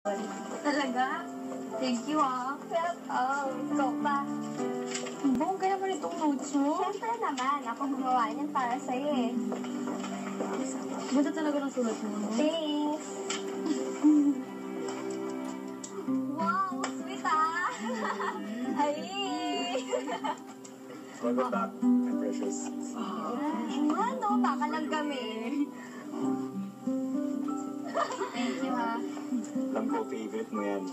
Talaga? Thank you, ah. Ikaw pa. Bong, kaya mo itong notes mo? Siyempre naman, ako gumawa niyan para sa'yo eh. Ganda talaga ng sulat mo, no? Thanks! Wow, sweet ah! Ay! Welcome back, my precious. Ano, baka lang kami. Thank you ha. Alam ko, favorite mo yan.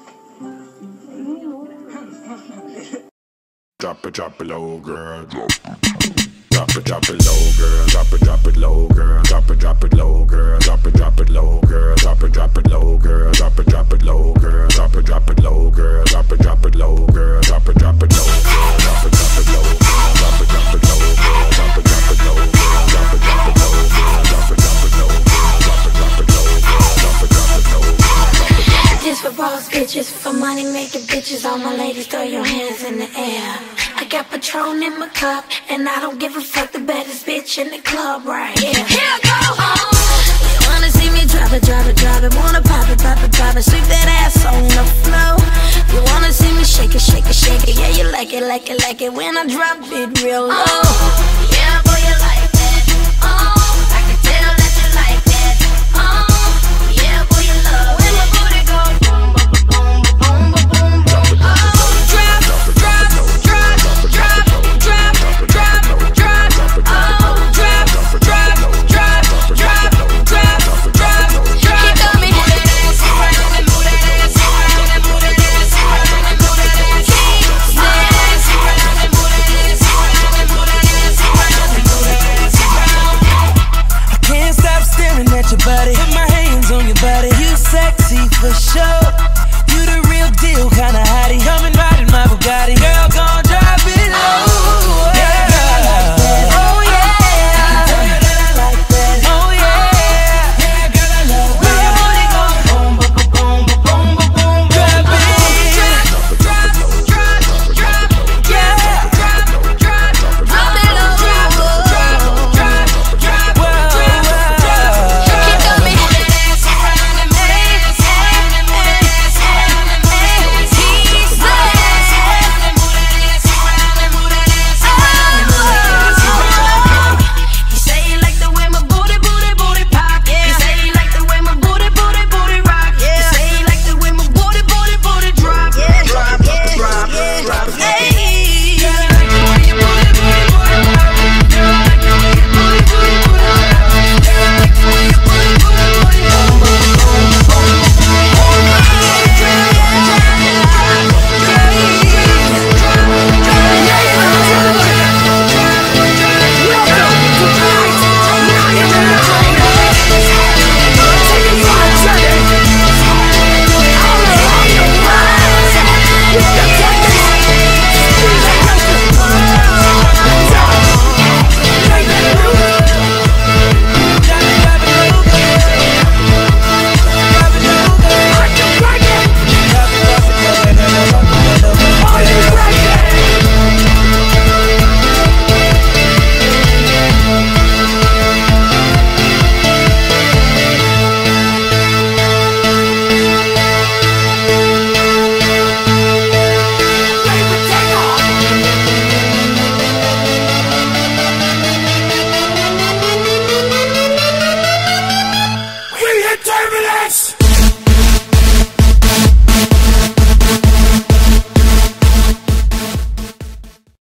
Drop it low, girl. Drop it low, girl. Drop it low, girl. Drop it low, girl. Drop it low, girl. Drop it low, girl. Drop it low, girl. Drop it low, girl. Drop it low, girl. Drop it low, girl. Drop it low, girl. Drop it low, girl. Drop it low, girl. Drop it low, girl. Drop it low, girl. Drop it low, girl. Drop it low, girl. This for boss bitches, for money making bitches. All my ladies, throw your hands in the air. I got Patron in my cup, and I don't give a fuck. The baddest bitch in the club right here. Here I go. You wanna see me drop it, drop it, drop it. Wanna pop it, pop it, pop it. Sweep that ass on the floor. You wanna see me shake it, shake it, shake it. Yeah, you like it, like it, like it when I drop it real low.